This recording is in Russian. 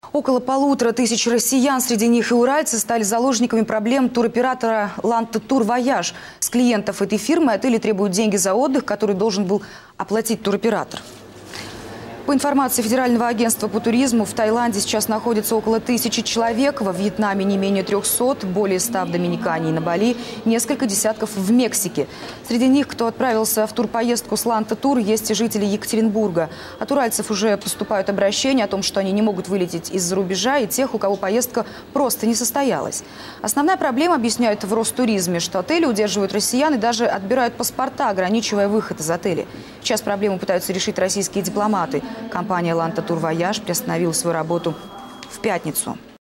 Около 1500 россиян, среди них и уральцы, стали заложниками проблем туроператора «Ланта Тур Вояж». С клиентов этой фирмы отели требуют деньги за отдых, который должен был оплатить туроператор. По информации Федерального агентства по туризму, в Таиланде сейчас находится около 1000 человек, во Вьетнаме не менее 300, более 100 в Доминикане и на Бали, несколько десятков в Мексике. Среди них, кто отправился в турпоездку с «Ланта Тур», есть и жители Екатеринбурга. От уральцев уже поступают обращения о том, что они не могут вылететь из-за рубежа, и тех, у кого поездка просто не состоялась. Основная проблема, объясняют в Ростуризме, что отели удерживают россиян и даже отбирают паспорта, ограничивая выход из отелей. Сейчас проблему пытаются решить российские дипломаты. Компания «Ланта Тур Вояж» приостановила свою работу в пятницу.